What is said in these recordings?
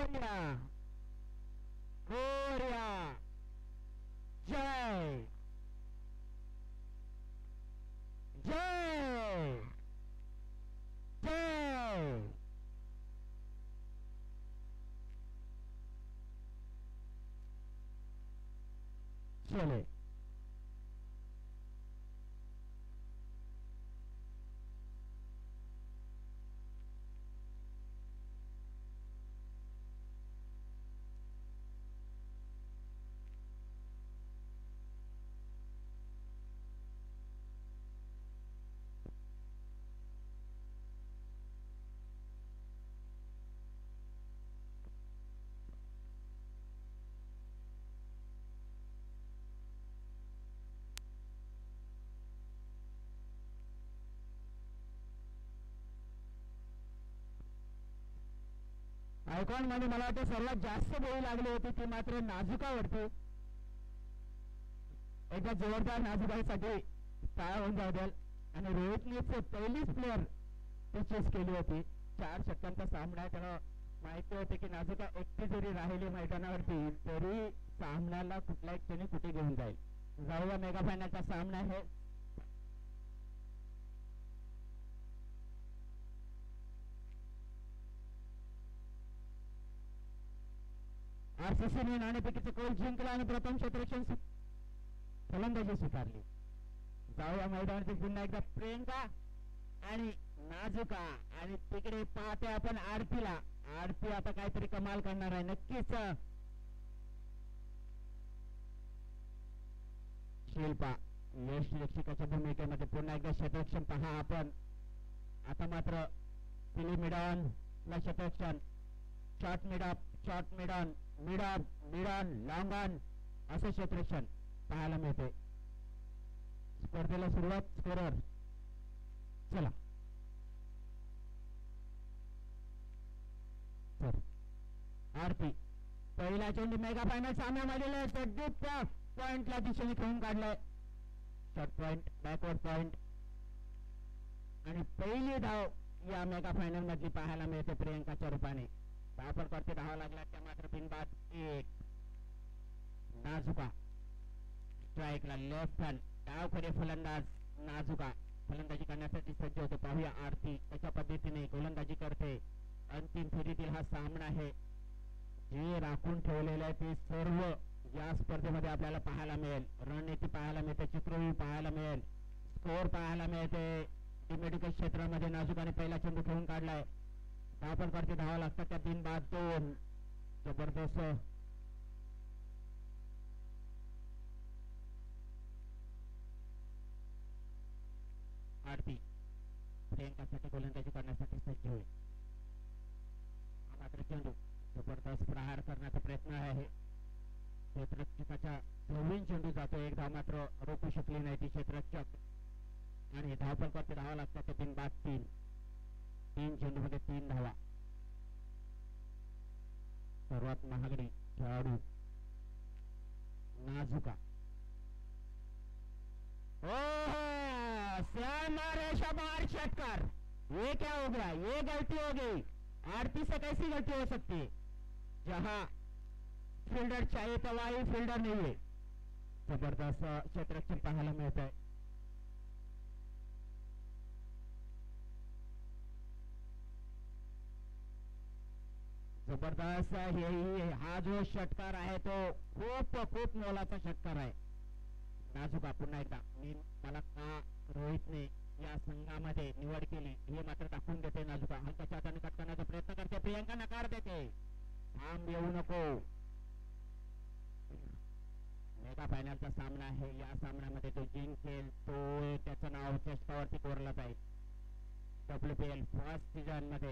Korea Korea जय जय जय चले आयकॉन मध्ये मला वाटतं सर्वात जास्त बोली लागली होती ती मात्र नाजुकावरती. एकदा जोरदार नाजुकासाठी टाळ्या होऊन जाऊ द्याल. आणि रोहितने पहिलीच प्लेअर ती चेस केली होती. 4 षटकांचा सामना आहे. त्याला माहिती होते की नाजुका एकटी जरी राहिली मैदानावरती तरी सामन्याला कुठल्याही क्षणी कुठे घेऊन जाईल. जाऊया मेगा फायनलचा सामना आहे. आरसीसीने नाणेफेकीचा कौल जिंकला आणि प्रथम क्षेत्ररक्षण फलंदाजी स्वीकारली. जाऊया मैदानावरती पुन्हा एकदा प्रियंका आणि नाजुका आणि तिकडे पाहते आपण आरतीला. आरती आता काहीतरी कमाल करणार आहे नक्कीच. शिल्पा यशरक्षकाच्या भूमिकेमध्ये पुन्हा एकदा क्षेत्ररक्षण पहा आपण. आता मात्र मिडॉन ला क्षेत्ररक्षण short mid on mid on long on असं क्षेत्ररक्षण पाहायला मिळते. स्पर्धेला सुरुवात स्कोरर चला सर आरती पहिला चेंडू मेगा फायनल सामन्यामध्ये डीप पॉइंटला दिशेने खेळून काढलाय. शॉर्ट पॉइंट बॅकवर्ड पॉइंट आणि पहिली धाव या मेगा फायनल मध्ये पाहायला मिळते प्रियंकाच्या रूपाने. धावपळ करते धावा लागला त्या मात्र बिनबाद एक. नाजुका स्ट्राईकला लेफ्ट हँड डावखोरे फलंदाज नाजुका फलंदाजी करण्यासाठी सज्ज होते. पाहूया आरती कशा पद्धतीने गोलंदाजी करते. अंतिम फेरीतील हा सामना आहे. जे राखून ठेवलेले आहे ते सर्व या स्पर्धेमध्ये आपल्याला पाहायला मिळेल. रणनीती पाहायला मिळते, चित्रव्यूह पाहायला मिळेल, स्कोर पाहायला मिळते. मेडिकल क्षेत्रामध्ये नाजुकाने पहिला चेंडू खेळून काढलाय. धावपळ करते धावा लागतात त्या बिनबाद 2. जबरदस्त आरती प्रियंकासाठी गोलंदाजी करण्यासाठी सज्ज होईल. मात्र चेंडू जबरदस्त प्रहार करण्याचा प्रयत्न आहे. क्षेत्ररक्षकाच्या नवीन चेंडू जातो. एक धाव मात्र रोखू शकली नाही ती क्षेत्ररक्षक आणि धावपळ करते धावा लागतात त्या बिनबाद 3. 3 चेंडू मध्ये 3 धावा. सर्वात महागडी खेळाडू नाजुका. रेशा बाहर षटकार. ये क्या हो गया? ये गलती हो गई. आरती से कैसी गलती हो सकती है? जहां फील्डर चाहिए तो वही फील्डर नहीं है. जबरदस्त क्षेत्ररक्षण पाहायला मिळत आहे. जबरदस्त हा जो षटकार आहे तो खूप मोलाचा षटकार आहे. नाजुका पुन्हा एकदा मला का रोहितने या संघामध्ये निवड केली हे मात्र दाखवून देते. नाजुका हलक्याच्या हाताने कट करण्याचा प्रयत्न करते. प्रियंका नकार देते. थांब येऊ नको. मेगा फायनलचा सामना आहे. या सामन्यामध्ये तो जिंकेल तो त्याचं नाव चेस्टावरती कोरलं जाईल. WPL फर्स्ट सीझन मध्ये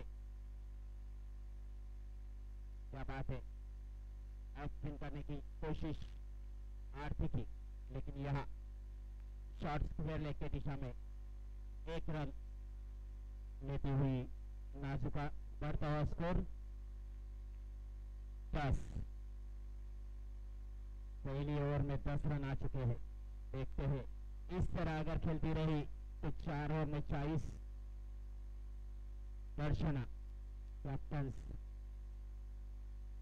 क्या बात है. स्पिन करने की कोशिश आरती की लेकिन यहाँ शॉर्ट स्क्वायर लेग की दिशा में 1 रन लेती हुई नाजुका. बढ़ता हुआ स्कोर 10. पहली ओवर में 10 रन आ चुके हैं. देखते हैं इस तरह अगर खेलती रही तो 4 ओवर में 40. दर्शना कैप्टन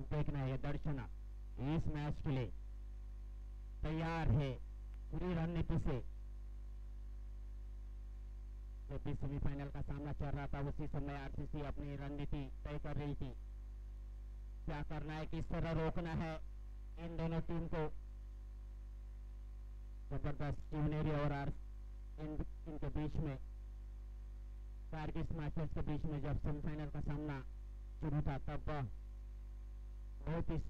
देखना है दर्शना इस मैच के लिए तैयार है पूरी रणनीति से। जब भी सेमीफाइनल का सामना चल रहा था उसी समय आरसीसी अपनी रणनीति तय कर रही थी, क्या करना है, किस तरह रोकना है इन दोनों टीम को। जबरदस्त शिवनेरी और इनके बीच में, कारगिल मास्टर्स के बीच में जब सेमीफाइनल का सामना शुरू था तब बहुत ही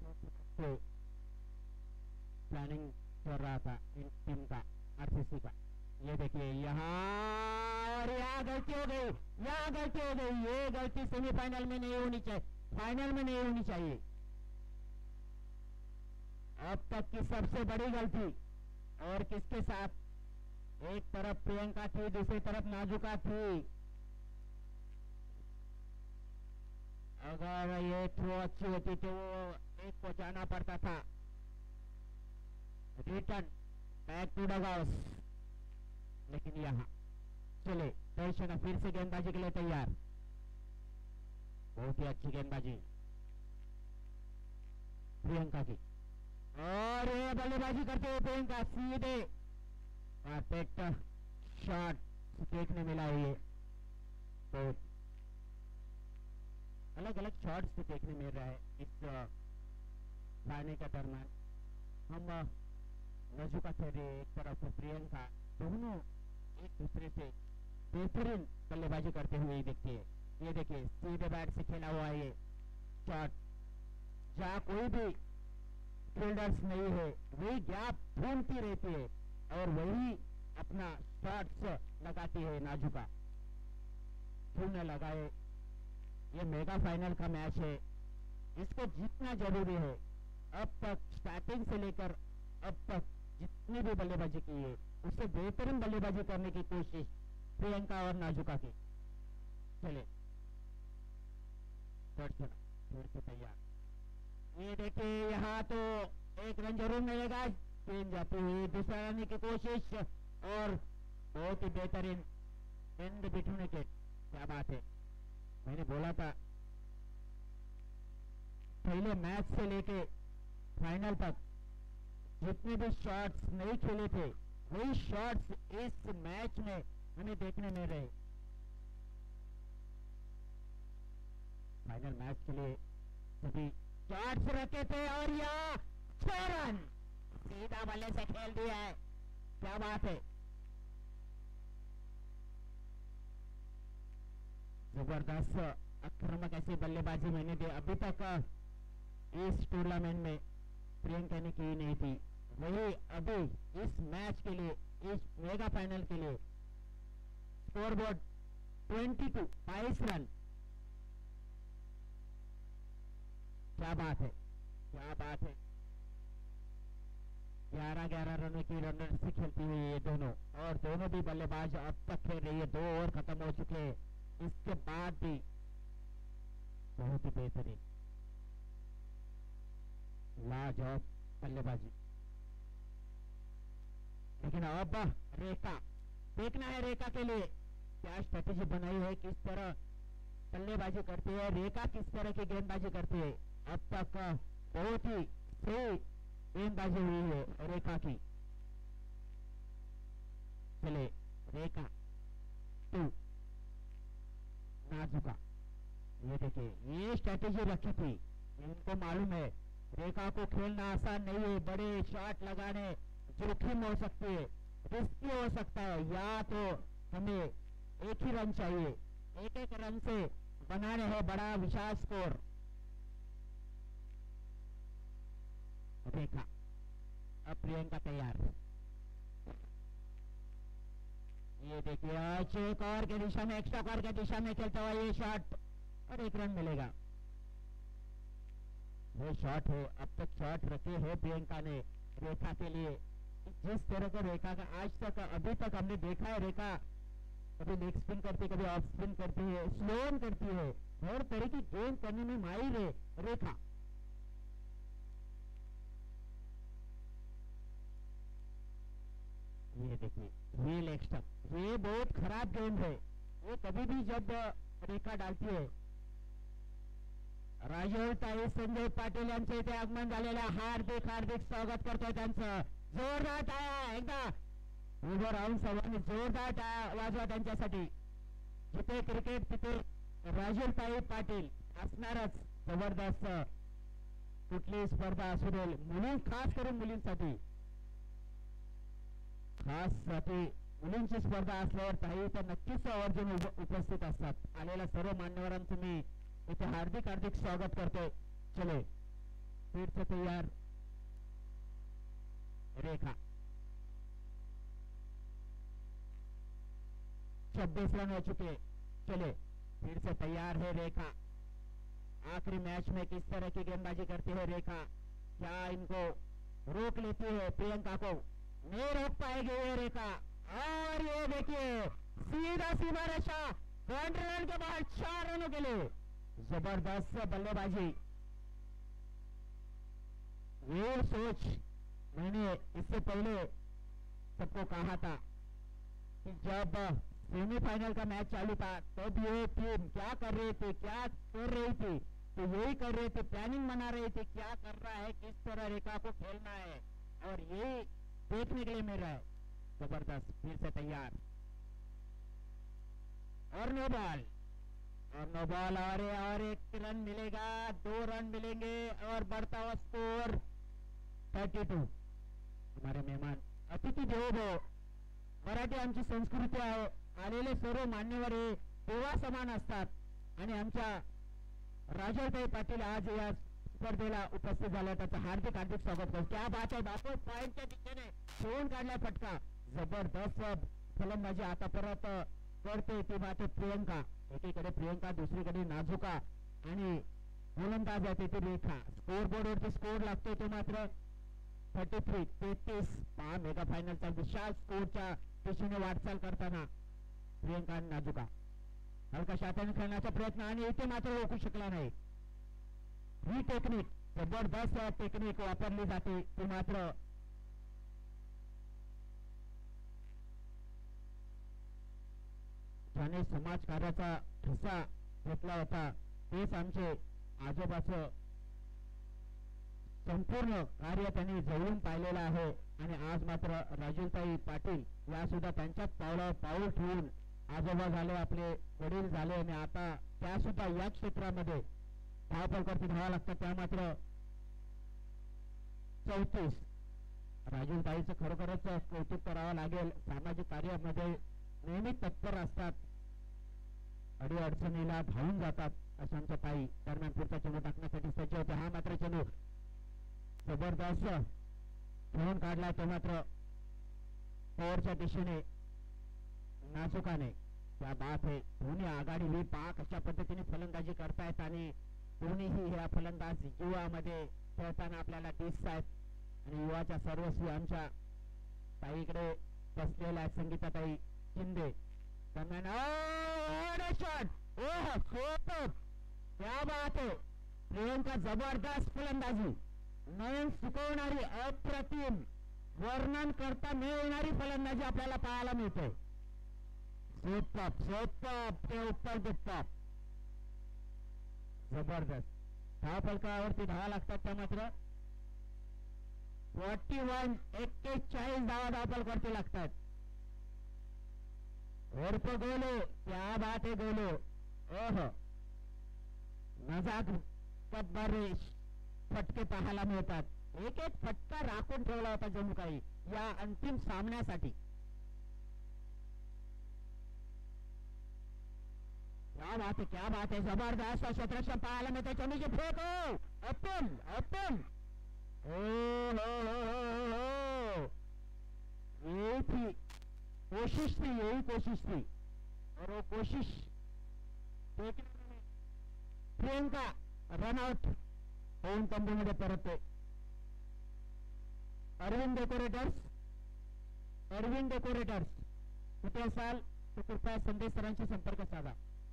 प्लानिंग कर रहा था इन टीम का, आरसीसी का। ये देखिए यहाँ, और यहाँ गलती हो गई, यहाँ गलती हो गई। ये गलती सेमीफाइनल में नहीं होनी चाहिए, फाइनल में नहीं होनी चाहिए। अब तक की सबसे बड़ी गलती। और किसके साथ, एक तरफ प्रियंका थी, दूसरी तरफ नाजुका थी। अगर ये थ्रो अच्छी होती तो वो एक को जाना पड़ता था। रिटर्न बैक टू डगआउट, लेकिन यहाँ चले दर्शन फिर से गेंदबाजी के लिए तैयार। बहुत ही अच्छी गेंदबाजी प्रियंका की, और ये बल्लेबाजी करते हुए प्रियंका सीधे परफेक्ट शॉट देखने मिला है। ये बहुत अलग अलग शॉट्स देखने मिल रहा है इस गाने के दरम्यान। हम नजुका थे एक तरफ, प्रियंका, दोनों एक दूसरे से बेहतरीन बल्लेबाजी करते हुए ही दिखती है। ये देखिए सीधे बैट से खेला हुआ ये शॉट, जहाँ कोई भी फील्डर्स नहीं है वही गैप ढूंढती रहती है और वही अपना शॉट्स लगाती है नाजुका। क्यों न लगाए, ये मेगा फाइनल का मैच है, इसको जीतना जरूरी है। अब तक स्टार्टिंग से लेकर अब तक जितनी भी बल्लेबाजी की है उससे बेहतरीन बल्लेबाजी करने की कोशिश प्रियंका और नाजुका की। चले फिर से तैयार। ये देखिए यहाँ तो एक रन जरूर मिलेगा, गेंद जाती हुई दूसरा रन की कोशिश, और बहुत ही बेहतरीन एंड बिटवीन विकेट। क्या बात है, मैंने बोला था पहले मैच से लेके फाइनल तक जितने भी शॉट्स नहीं खेले थे वही शॉट्स इस मैच में हमें देखने मिल रहे। फाइनल मैच के लिए सभी शॉट्स रखे थे, और यहाँ 6 रन सीधा बल्ले से खेल दिया है। क्या बात है, जबरदस्त आक्रामक ऐसी बल्लेबाजी मैंने अभी तक इस टूर्नामेंट में प्रियंका ने की नहीं थी। वही अभी इस मैच के लिए, इस मेगा फाइनल के लिए स्कोरबोर्ड 22 रन। क्या बात है, क्या बात है। 11 रनों की रनर से खेलती हुई ये दोनों, और दोनों भी बल्लेबाज अब तक खेल रही है। 2 ओवर खत्म हो चुके हैं, इसके बाद भी बहुत ही बेहतरीन लाजवाब बल्लेबाजी। लेकिन अब रेखा, देखना है रेखा के लिए क्या स्ट्रेटेजी बनाई है, किस तरह बल्लेबाजी करती है रेखा, किस तरह की गेंदबाजी करती है। अब तक बहुत ही सही गेंदबाजी हुई है रेखा की। चले रेखा 2 नाजुका। ये देखिए ये स्ट्रेटेजी रखी थी, इनको मालूम है रेखा को खेलना आसान नहीं है, बड़े शॉट लगाने जोखिम हो सकती है, रिस्की हो सकता है, या तो हमें एक ही रन चाहिए, एक रन से बनाने है बड़ा विशाल स्कोर। रेखा, अब प्रियंका तैयार। ये देखिए एक और के दिशा में, एक्स्ट्रा कॉर के दिशा में खेलता हुआ ये शॉट, और 1 रन मिलेगा। वो शॉट है, अब तक शॉट रखे हैं प्रियंका ने रेखा के लिए। जिस तरह का रेखा का आज तक अभी तक हमने देखा है, रेखा कभी लेग स्पिन करती है, कभी ऑफ स्पिन करती है, स्लो ऑन करती है, हर तरह की गेंद करने में माहिर है रेखा। ये देखिए ये लेग स्टंप, ये बहुत खराब गेंद है, ये कभी भी जब रेखा डालती है राजोळताई संजय पाटील यांचे इथे आगमन झालेलं हार्दिक हार्दिक स्वागत करतोय त्यांचं. जोरदार टाळ्या एकदा उभं राहून सर्वांनी जोरदार टाळ्या वाजवा त्यांच्यासाठी. जिथे क्रिकेट तिथे राजोळताई पाटील असणारच. जबरदस्त कुठली स्पर्धा असू दे खास करून मुलींसाठी मुलींची स्पर्धा असल्यावर काही तर नक्कीच आवर्जून उपस्थित असतात. आलेल्या सर्व मान्यवरांचं मी इथे हार्दिक हार्दिक स्वागत करतोय. चले फिर से तैयार रेखा 26 रन हो चुके. चले फिर से तैयार है रेखा. आखिरी मैच में किस तरह की गेंदबाजी करती है रेखा. क्या इनको रोक लेती है प्रियंका को. नहीं रोक पाएगी ये रेखा. और ये देखिए सीधा सीमा रेखा 20 रन के बाद 4 रनों के लिए जबरदस्त बल्लेबाजी. ये सोच मैंने इससे पहले सबको कहा था कि जब सेमीफाइनल का मैच चालू था तब ये टीम क्या कर रही थी, क्या कर रही थी, तो यही कर रहे थे, प्लानिंग बना रहे थे क्या कर रहा है, किस तरह रेखा को खेलना है और यही देखने के लिए मिल रहा है. जबरदस्त फिर से तैयार और नो बॉल और एक रन मिलेगा, 2 रन मिलेंगे और बढ़ता हुआ स्कोर 32. हमारे मेहमान अतिथी देवो भव. मराठी आमची संस्कृती आहे. आलेले सर्व मान्यवर हे देवा समान असतात आणि आमच्या राजोळताई पाटील आज या स्पर्धेला उपस्थित झाले. त्याचं हार्दिक हार्दिक स्वागत करतो. क्या बात आहे बापू. पॉइंटच्या दिशेने सोडून काढला फटका. जबरदस्त फलंदाजी आता परत करते ती बात प्रियंका. एकीकडे प्रियंका दुसरीकडे नाजुका आणि गोलंदाज आहे ती रेखा. स्कोर बोर्डवरती स्कोर लागतो तो मात्र 33. मेगा फायनलचा विशाल स्कोरच्या दिशेने वाटचाल करताना प्रियंका आणि नाजुका हलका हाताने खेळण्याचा प्रयत्न आणि इथे मात्र रोखू शकला नाही. ही टेक्निक जबरदस्त टेक्निक वापरली जाते ती मात्र ज्याने समाजकार्याचा ठसा घेतला होता तेच आमचे आजोबाचं संपूर्ण कार्य त्यांनी जवळून पाहिलेलं आहे. आणि आज मात्र राजोळताई पाटील या सुद्धा त्यांच्याच पावलावर पाऊल ठेवून आजोबा झाले, आपले वडील झाले आणि आता त्या सुद्धा या क्षेत्रामध्ये धावपळकरती धावा लागतात. त्या मात्र 34. राजोळताईचं खरोखरच कौतुक करावं लागेल. सामाजिक कार्यामध्ये नेहमी तत्पर असतात, अडीअडचणीला धावून जातात असं आमच्या ताई. दरम्यान पुढचा चेंडू टाकण्यासाठी सज्ज होते. हा मात्र चेंडू जबरदस्त घेऊन काढला तो मात्र पॉवरच्या दिशेने नाजुकाने. त्या बात आहे दोन्ही आघाडी पहा कशा पद्धतीने फलंदाजी करतायत आणि दोन्हीही ह्या फलंदाज युवामध्ये खेळताना आपल्याला दिसत आहेत. आणि युवाच्या सर्वस्वी आमच्या ताईकडे बसलेल्या आहेत संगीताताई शिंदे. दरम्यान क्या बात आहे. प्रियंका जबरदस्त फलंदाजी, नयन सुकवणारी अप्रतिम वर्णन करता न येणारी फलंदाजी आपल्याला पाहायला मिळते. ते उत्तर देतात जबरदस्त. धावफलकावरती धावा लागतात त्या मात्र 41 धावा धावफलकावरती लागतात. गोलो क्या बात है गोलो. नजाक फटके पाहायला मिळतात. एक फटका राखून ठेवला होता जणू काही या अंतिम सामन्यासाठी. क्या बात है जबरदस्त क्षेत्ररक्षण पाहायला मिळते. चेंडूची फेक अतुल यही कोशिश थी और वो कोशिश प्रियंका रनआउट होऊन तंबूमध्ये परतते. अरविंद डेकोरेटर्स कुठे असाल तर कृपया संदेश सरांशी संपर्क साधा.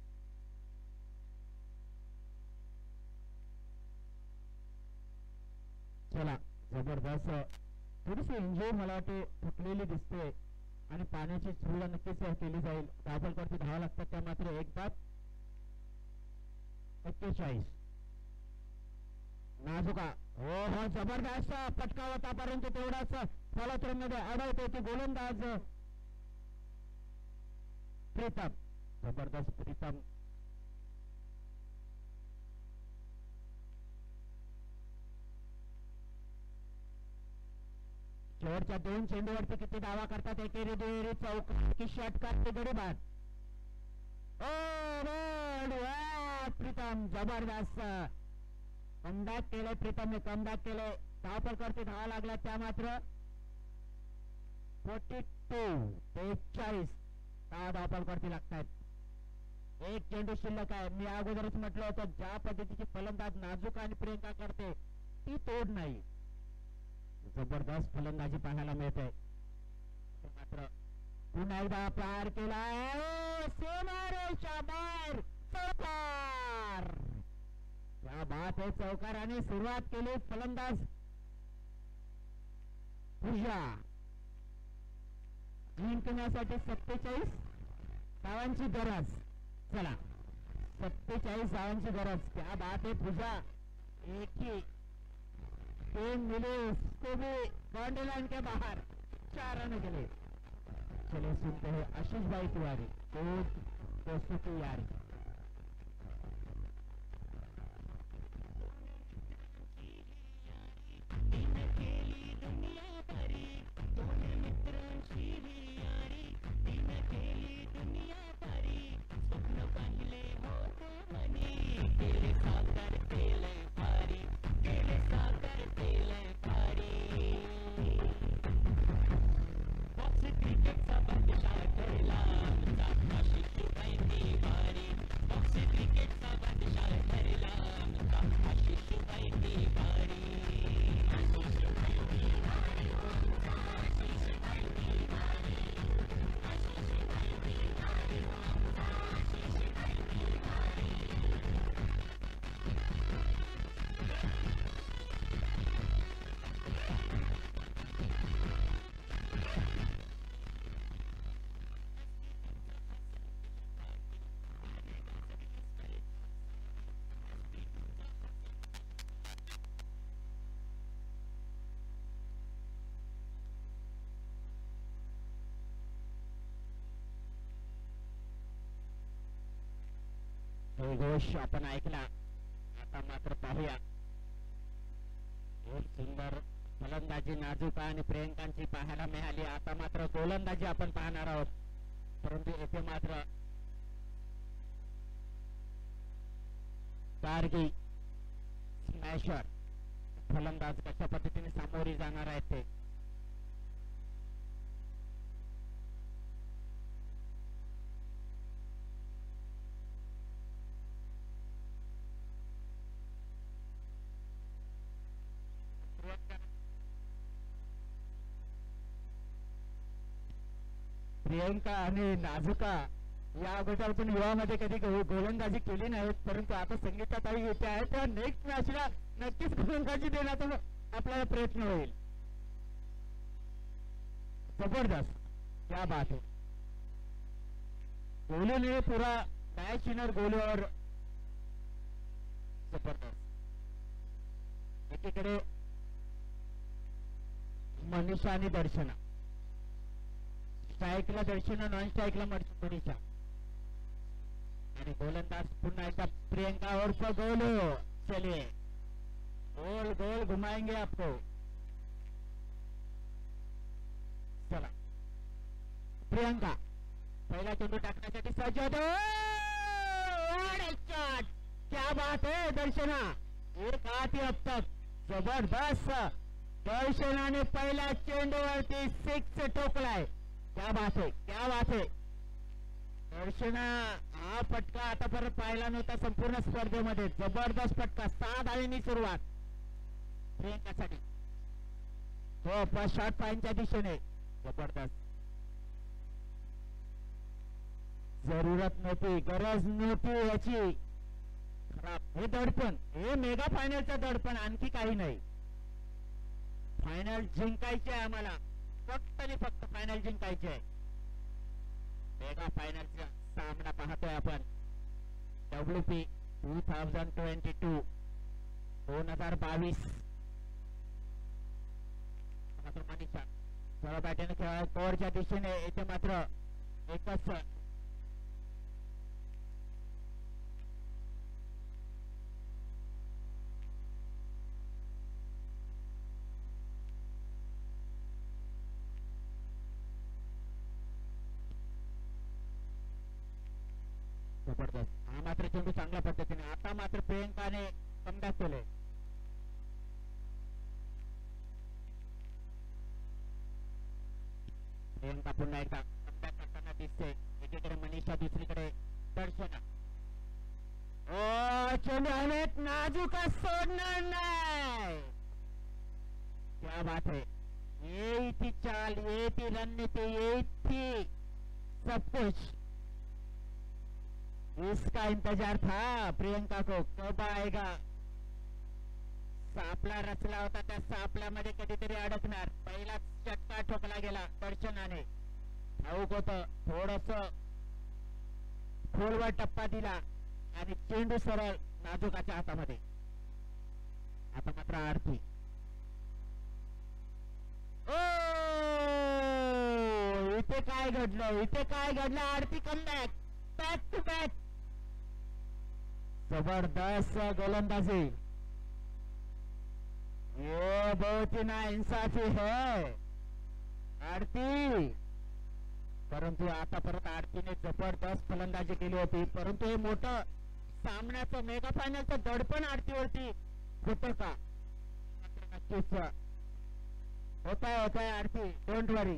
चला जबरदस्त थोडीशी इंजुरी मला वाटते थकलेली दिसते आणि पाण्याची सुविधा नक्कीच केली जाईल. धावफलकावरती धावा लागतात त्या मात्र एक बाद 41. नाजुका हो हो जबरदस्त फटका होता परंतु तेवढाच फलत्रमध्ये अडवते ते गोलंदाज प्रीतम. जबरदस्त प्रीतम. शेवटच्या 2 चेंडूवरती किती धावा करतात एकेरी दुहेरी चौकी षटकार ते गडी बाद. प्रीतम जबरदस्त कमबॅक केले. प्रीतमने कमबॅक केले. धावपळ करते धावा लागला त्या मात्र 42 धावपळ करते लागतात. एक चेंडू शिल्लक आहे. मी अगोदरच म्हटलं होतं ज्या पद्धतीची फलंदाज नाजूक आणि प्रियंका करते ती तोड नाही. जबरदस्त फलंदाजी पाहायला मिळते. मात्र पुन्हा एकदा पार केलाय सीमारेषा बाहेर चौकार. क्या बात आहे. चौकाराने सुरुवात केली. फलंदाज पूजा जिंकण्यासाठी 47 धावांची गरज. चला 47 धावांची गरज. क्या बात है पूजा. एक ही 3 मिले उसको भी बाउंड्री के बाहर 4 रन के लिए. चलिए सुनते हैं आशीष भाई तिवारी दोस्तों की यारी. घोष आपण ऐकला. आता मात्र पाहूया. एक सुंदर फलंदाजी नाजूक आणि प्रियंकांची पाहायला मिळाली. आता मात्र गोलंदाजी आपण पाहणार आहोत. परंतु येथे मात्र गार्गी स्मॅशर फलंदाज कशा पद्धतीने सामोरी जाणार आहेत ते. प्रियंका आणि नाजुका या अगोदर पण युवामध्ये कधी गोलंदाजी केली नाही. परंतु आता संगीताताई येते आहे त्या नेक्स्ट मॅचला नक्कीच गोलंदाजी देण्याचा आपल्याला प्रयत्न होईल. जबरदस्त. क्या बात है. गोलूने पूरा मैच विनर गोलूवर जबरदस्त. एकीकडे मनीषा आणि दर्शना. स्ट्राईकला दर्शना नॉन स्ट्राईकला मनीषा आणि गोलंदाज पुन्हा एकदा प्रियंका और गोलू. चलिए गोल गोल घुमाएंगे आपको. चला प्रियंका पहिला चेंडू टाकण्यासाठी सज्ज होतो. क्या बात है दर्शना. एक हाती अब तक. जबरदस्त. दर्शनाने पहिल्या चेंडूवरती 6 ठोकलाय. क्या बात है. क्या बात है. दर्शना हा फटका आतापर्यंत पाहिला नव्हता संपूर्ण स्पर्धेमध्ये. जबरदस्त फटका. 6 धावेंनी सुरुवात प्रियंकासाठी. हो शॉट पाईनच्या दिशेने. जबरदस्त. जरूरत नव्हती गरज नव्हती याची. खराब हे दडपण हे मेगा फायनलचं दडपण आणखी काही नाही. फायनल जिंकायचे आहे आम्हाला. फक्त आणि फक्त फायनल जिंकायचे आहे. मेगा फायनलचा सामना पाहतोय आपण. WP 2022 2022 मात्र मनीषा सरळ बॅटीने खेळा कोरच्या दिशेने येथे मात्र एकच जबरदस्त हा मात्र चेंडू चांगल्या पद्धतीने आता मात्र प्रियंकाने कमबॅक केले प्रियंका पुन्हा एकदा कमबॅक करताना दिसते एकीकडे मनीषा दुसरीकडे दर्शना ओ चेंडू हवेत नाजूक सोडणार नाही क्या बात है यही थी चाल यही थी रणनीति यही थी सब कुछ इसका इंतजार था प्रियंका को कब आएगा सापला रचला होता त्या सापल्यामध्ये कधीतरी अडकणार पहिलाच चटका ठोकला गेला दर्शनाने ठाऊक होत थोडस खोलवर टप्पा दिला आणि चेंडू सरळ नाजुकाच्या हातामध्ये आता मात्र आरती ओ इथे काय घडलं Aarti comeback back to back जबरदस्त गोलंदाजी ये बहुत ही ना इंसाफी है आरती परंतु आता परत आरतीने जबरदस्त फलंदाजी केली होती परंतु हे मोठं सामन्याचं मेगा फायनलचं दडपण आरतीवरती होतं का नक्कीच होता है आरती डोंट वरी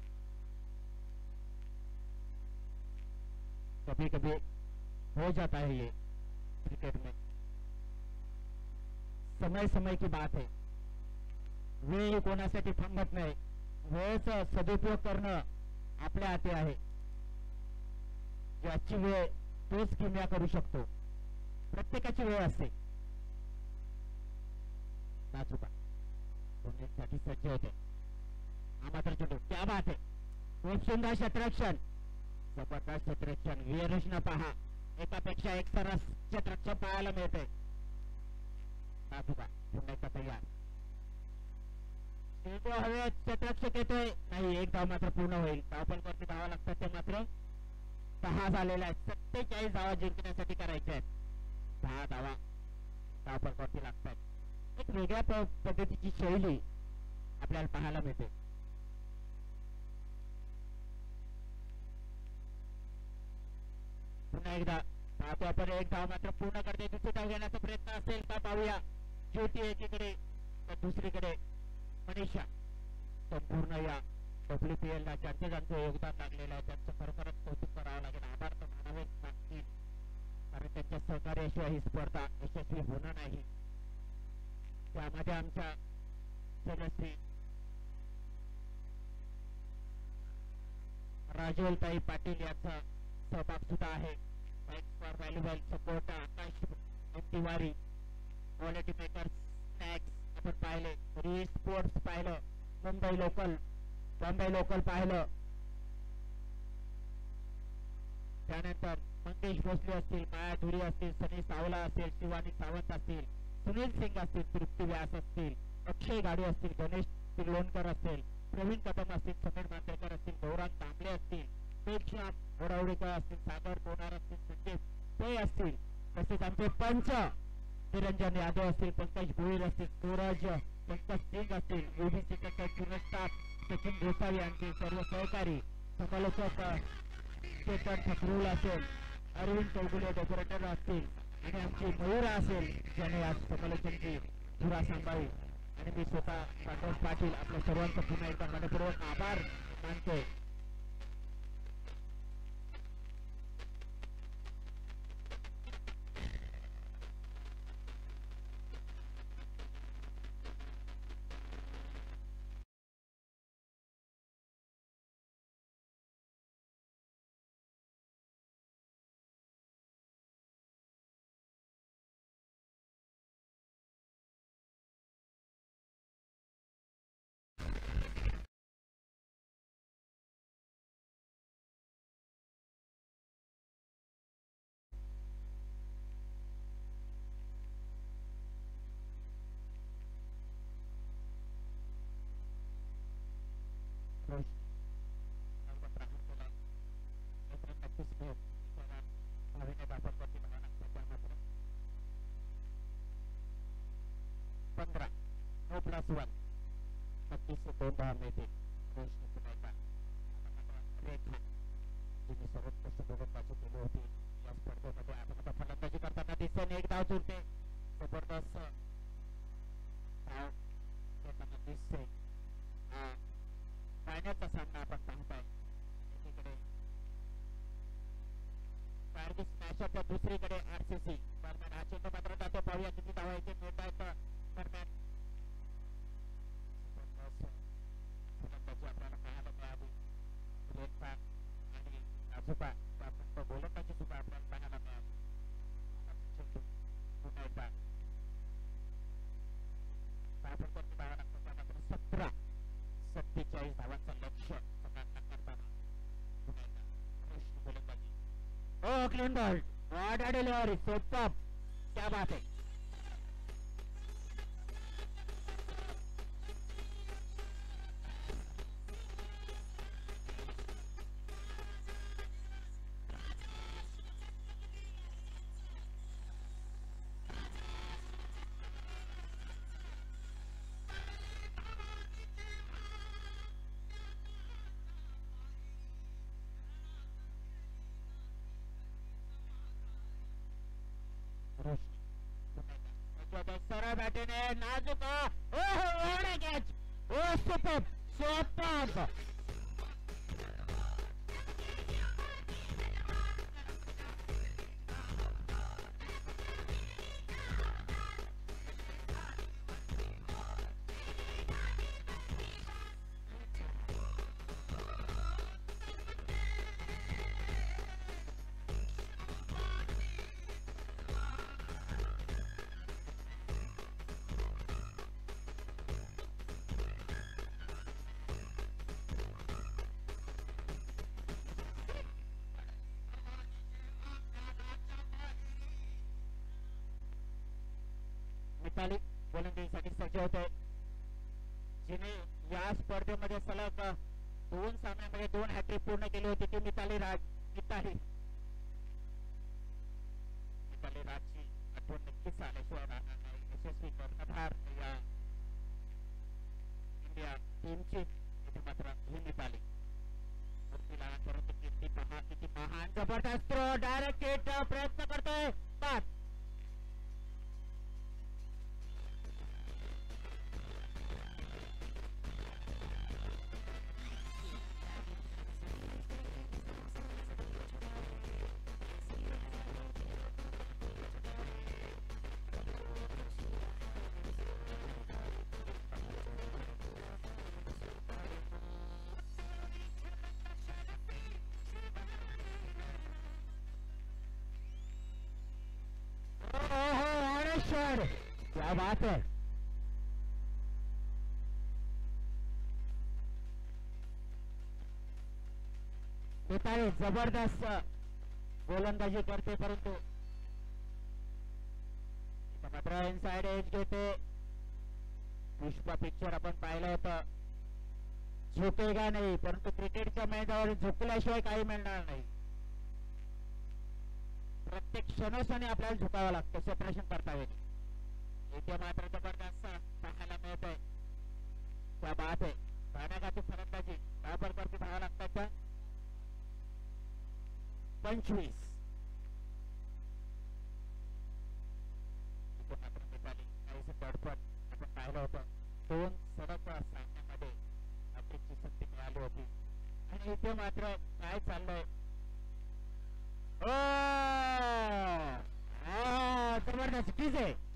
कभी कभी हो जाता है ये क्रिकेट में समय समय की बात है वेळ कोणासाठी थांबत नाही वेळेचा सदुपयोग करणं आपल्या हाती आहे ज्याची वेळ तोच किमया करू शकतो प्रत्येकाची वेळ असते नाचुका साठी सज्ज होते हा मात्र चेंडू क्या बात है खूप सुंदर क्षेत्ररक्षण जबरदस्त क्षेत्ररक्षण वीररचना पहा एकापेक्षा एक सरस क्षेत्ररक्षण पाहायला मिळते नाचुका पुन्हा एकदा तयार चेंडू हवेत क्षेत्ररक्षक येतोय नाही एक धाव मात्र पूर्ण होईल धावपलवरती धावा लागतात ते मात्र 6 झालेल्या आहेत 47 धावा जिंकण्यासाठी करायच्या आहेत 10 धावा धावपलवरती लागतात एक वेगळ्या पद्धतीची शैली आपल्याला पाहायला मिळते पुन्हा एकदा पाहतो आपण एक धाव मात्र पूर्ण करते दुसरी धाव घेण्याचा प्रयत्न असेल का पाहूया ज्योती एकीकडे तर दुसरीकडे मनीषा संपूर्ण या WPL ला ज्यांचं योगदान लागलेलं आहे त्यांचं खरोखरच कौतुक करावं लागेल आभार तर मानावेच लागतील कारण त्यांच्या सहकार्याशिवाय ही स्पर्धा यशस्वी होणार नाही त्यामध्ये आमच्या सदस्य राजोलताई पाटील यांचा सहभाग सुद्धा आहे thanks for valuable support Aakash Tiwari quality makers snacks आपण पाहिले री स्पोर्ट्स पाहिलं मुंबई लोकल पाहिलं त्यानंतर मंगेश भोसले असतील माया धुरी असतील सनी सावला असेल शिवानी सावंत असतील सुनील सिंग असतील तृप्ती व्यास असतील अक्षय गाडी असतील गणेश तिर्लोणकर असतील प्रवीण कदम असतील समीर मांजरेकर असतील गौरांग तांबले असतील पेक्षा घोडावडेकर असतील सागर कोणार असतील संजय पै असतील तसेच आमचे पंच निरंजन यादव असतील पंकज भोईर असतील सूरज पंकज सिंग असतील UBCचा पूर्ण स्टाफ सचिन गोसावी यांचे सर्व सहकारी समालोचक चेतन ठकरूल असेल अरविंद चौगुले डेकोरेटर असतील आणि आमची मयूरा असेल ज्याने आज समालोचनची धुरा सांभाळली आणि मी स्वतः संतोष पाटील आपल्या सर्वांचा पुन्हा एकदा मनपूर्वक आभार मानतोय 2+1 32 धावा मिळते. रोशनी पुन्हा एकदा रेखा जिने सर्वोत्कृष्ट गोलंदाजी केली होती या स्पर्धेमध्ये आपण आता फलंदाजी करताना दिसते. एक धाव चुरते. जबरदस्त धाव घेताना दिसते. फायनलचा सामना आपण पाहताय. एकीकडे कारगिल स्मॅशरच्या दुसरीकडे आरसीसी. दरम्यान हा चेंडू मात्र जातो. पाहूया किती धावा इथे मिळत आहेत. दरम्यान फलंदाजी आपल्याला पाहायला मिळाली. रेखा आणि नाजुका त्यानंतर गोलंदाजी सुद्धा आपल्याला पाहायला मिळाली. चेंडू पुन्हा एकदा ताबडतोब धावा लागतात. त्यानंतर 17-47 धावांचं लक्ष्य सामना करताना पुन्हा एकदा रोशनी गोलंदाजी. Clean ball. What a delivery. Super. क्या बात है. सरळ बॅटीने Najuka. Catch. Super super. Mithali गोलंदाजीसाठी सज्ज होते. जिने या स्पर्धेमध्ये सलग 2 सामन्यांमध्ये 2 हॅट्रिक पूर्ण केली होती ती मिताली राजची आठवण नक्कीच आल्याशिवाय राहणार नाही. यशस्वी कर्णधार या इंडिया टीमची इथे मात्र ही मिताली. परंतु किती महान जबरदस्त थ्रो. Direct hit. प्रयत्न करतोय. पाच. क्या बात है. मिताली जबरदस्त गोलंदाजी करते. परंतु मात्र इनसाइड एज घेते. पुष्पा पिक्चर आपण पाहिलं होतं. झुकेगा नाही. परंतु क्रिकेटच्या मैदानावर झुकल्याशिवाय काही मिळणार नाही. प्रत्येक क्षणोक्षणी आपल्याला झुकावं लागतं. सेपरेशन करता येईल. इथे मात्र जबरदस्त पाहायला मिळत आहे. क्या बात आहे. पाण्याखाती फलंदाजी. काय प्रकारची धावा लागतात. 25. इथे मात्र मिताली काहीशी तडफड आपण पाहिलं होतं. 2 सलग सामन्यामध्ये हॅट्रिकची संधी मिळाली होती. आणि इथे मात्र काय चाललंय. जबरदस्त. किस आहे.